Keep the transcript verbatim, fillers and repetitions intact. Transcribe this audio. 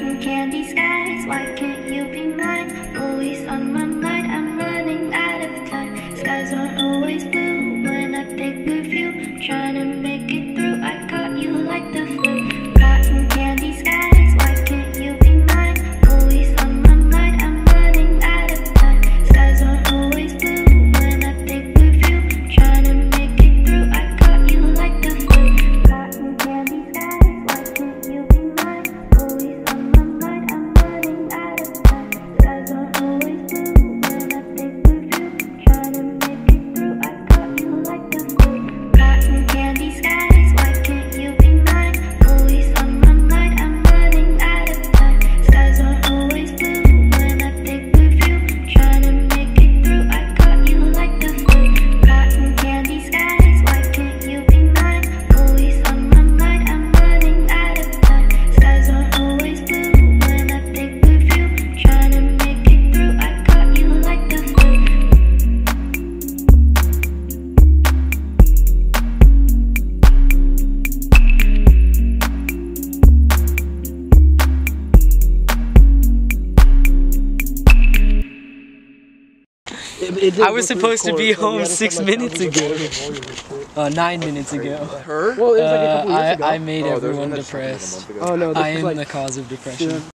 Cotton candy skies, why can't you be mine? Always on my mind, I'm running out of time. Skies aren't always blue when I think of you. Trying to make it through, I caught you like the flu. Cotton candy skies, why can't you be mine? Always on my mind, I'm running out of time. Skies aren't always blue when I think of you. Trying to make it through, I caught you like the flu. Cotton candy skies, why can't you be mine? Always on my mind, I'm running out of time. Skies aren't always blue when I think of you. Trying to make it through, I caught you like the flu. Cotton candy skies, why can't you be mine? Always on my mind, I'm running out of time. Skies aren't always blue when I think of you. Trying to make it through, I caught you like the flu. Cotton candy skies, why can't you be mine? Always on my mind, I'm running out of time. Skies aren't always blue when I think of you. Trying to make it through, I caught you like the flu. I was supposed to be home six minutes ago. Uh, nine minutes ago. Her? Well, it was like a couple years Uh, ago. I, I made Oh, there's everyone one that's like a depressed. month ago. Oh no, this I was am like the cause of depression.